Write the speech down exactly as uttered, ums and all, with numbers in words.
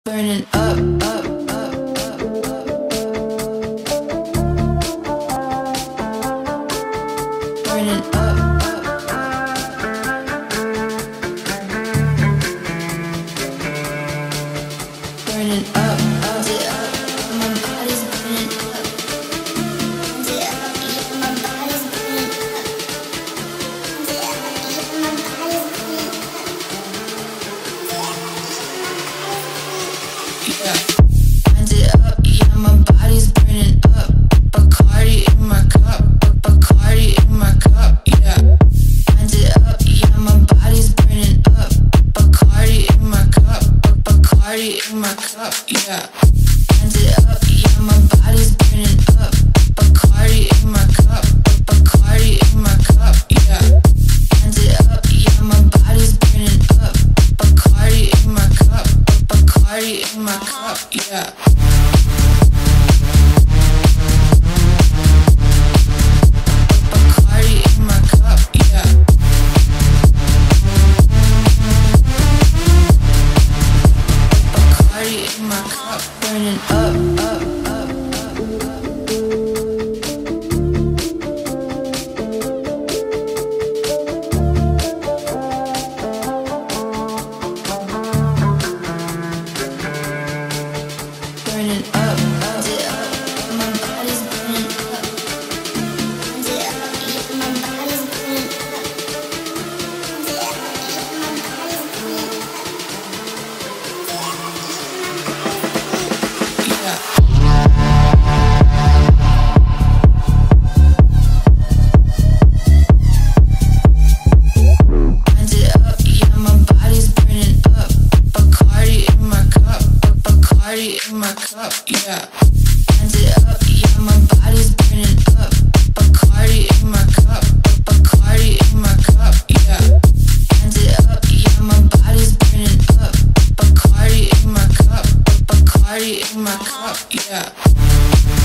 Burning up, up, up, up, up. Burning up, up, burning up, up, up. My body's burning up. Yeah, my body's burning up. Yeah, my body's burning up. Yeah. Wind it up, yeah, my body's burning up. Bacardi in my cup, Bacardi in my cup, yeah. Wind it up, yeah, my body's burning up. Bacardi in my cup, Bacardi in my cup, yeah. Wind it up, yeah, my body's burning up. Bacardi in my cup, Bacardi in my cup, yeah. Wind it up, yeah, my body's burning up. Bacardi in my cup, Bacardi in my cup, yeah. Bacardi in my cup, yeah. Bacardi in my cup, burning up, up, up, burning up, up, up. My body's burning up. Yeah, my body's burning up. Yeah, my body's burning up. Yeah. Wind it up, yeah, my body's burning up. Bacardi in my cup, Bacardi in my cup, yeah. Wind it up, yeah, my body's burning up. Bacardi in my cup, Bacardi in my cup, yeah. Wind it up, yeah, my body's burning up. Bacardi in my cup, Bacardi in my cup, yeah.